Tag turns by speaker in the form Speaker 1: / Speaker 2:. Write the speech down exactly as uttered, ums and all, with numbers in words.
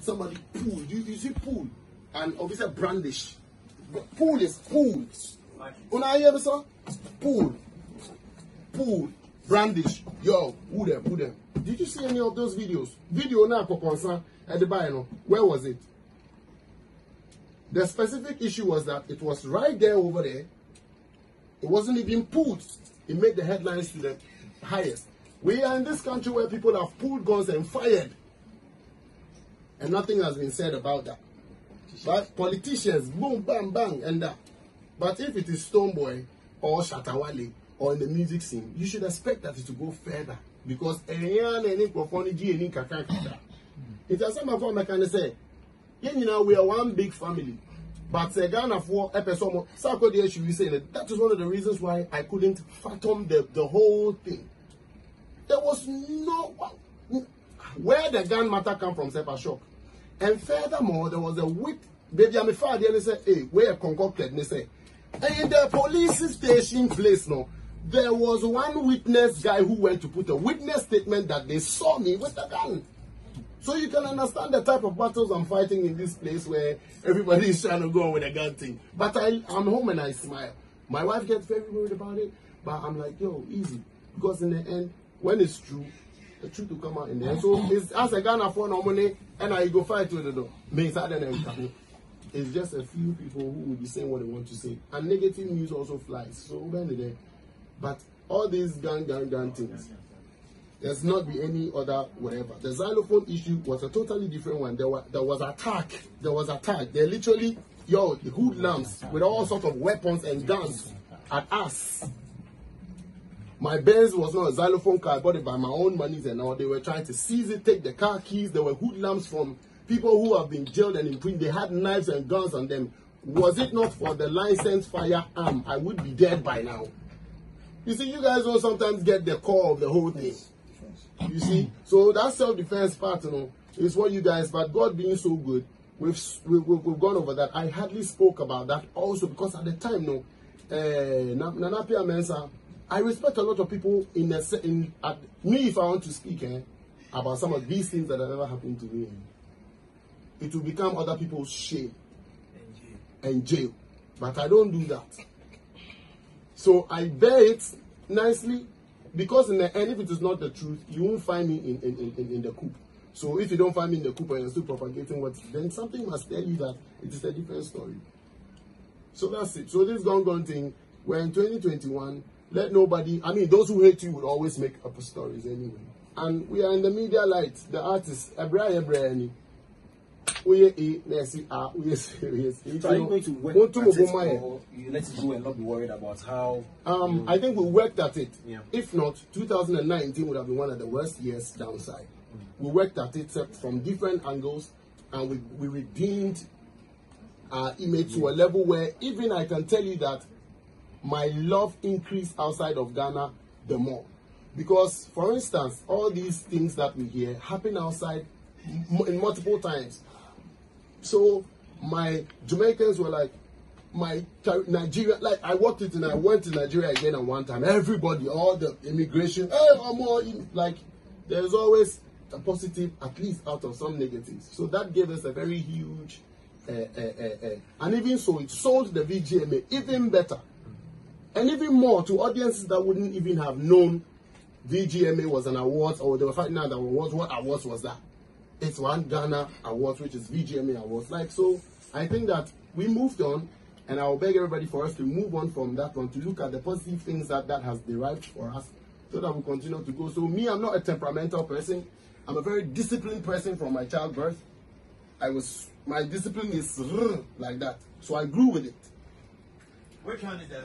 Speaker 1: somebody pull. You, you see pull, and obviously brandish. Pull is pull. Una hear me, sir? Pull, pull, brandish. Yo, who them? Who them? Did you see any of those videos? Video now, at the bar, where was it? The specific issue was that it was right there over there. It wasn't even pulled. It made the headlines to the highest. We are in this country where people have pulled guns and fired. And nothing has been said about that. But politicians, boom, bang, bang, and that. But if it is Stonebwoy or Shatawale or in the music scene, you should expect that it will go further. Because it has some of them can say, you know, we are one big family. But uh, Ghana for episode, Sarkodie should be saying that that is one of the reasons why I couldn't fathom the, the whole thing. There was no where the gun matter come from, Sepa shock. And furthermore, there was a wit baby I'm a father and they say, hey, where concocted, and they say, and in the police station place no, there was one witness guy who went to put a witness statement that they saw me with the gun. So you can understand the type of battles I'm fighting in this place where everybody is trying to go with a gun thing. But I, I'm home and I smile. My wife gets very worried about it, but I'm like, yo, easy. Because in the end, when it's true, the truth will come out in the end. So it's as a Ghana for no money, and I go fight with the door. It's just a few people who will be saying what they want to say. And negative news also flies. So when they But all these gun, gun, gun things, there's not be any other whatever. The xylophone issue was a totally different one. There was there was attack. There was attack. They literally, yo, the hoodlums with all sorts of weapons and guns at us. My Benz was not a xylophone car. I bought it by my own monies and all. They were trying to seize it, take the car keys. There were hoodlums from people who have been jailed and imprisoned. They had knives and guns on them. Was it not for the licensed firearm, I would be dead by now. You see, you guys don't sometimes get the core of the whole thing. You see, so that self-defense part, you know, is what you guys. But God being so good, we've we've, we've gone over that. I hardly spoke about that also because at the time, no, uh, Nanapia Mensa, I respect a lot of people in the in at me if I want to speak eh, about some of these things that have ever happened to me. It will become other people's shame and jail, but I don't do that. So I bear it nicely. Because in the end, if it is not the truth, you won't find me in, in, in, in the coup. So if you don't find me in the coup and you're still propagating what, then something must tell you that it is a different story. So that's it. So this gone gone thing, we're in twenty twenty-one. Let nobody, I mean, those who hate you will always make up stories anyway. And we are in the media light. The artists, Ebra Ebra, we are So are you going to work at it, or you let it go and not be worried about how? Um, you... I think we worked at it. Yeah. If not, two thousand nineteen would have been one of the worst years downside. Mm. We worked at it from different angles, and we, we redeemed our image yeah. to a level where even I can tell you that my love increased outside of Ghana the more. Because, for instance, all these things that we hear happen outside in multiple times. So my Jamaicans were like, my Nigeria, like I walked it and I went to Nigeria again at one time. Everybody, all the immigration, hey, I'm more like there's always a positive, at least out of some negatives. So that gave us a very huge, uh, uh, uh, uh, and even so, it sold the V G M A even better, and even more to audiences that wouldn't even have known V G M A was an award, or they were finding out that awards. What awards was that? It's one Ghana Awards, which is V G M A Awards. Like, so I think that we moved on, and I will beg everybody for us to move on from that one, to look at the positive things that that has derived for us, so that we continue to go. So me, I'm not a temperamental person. I'm a very disciplined person from my childbirth. I was, my discipline is like that. So I grew with it.
Speaker 2: Which one is the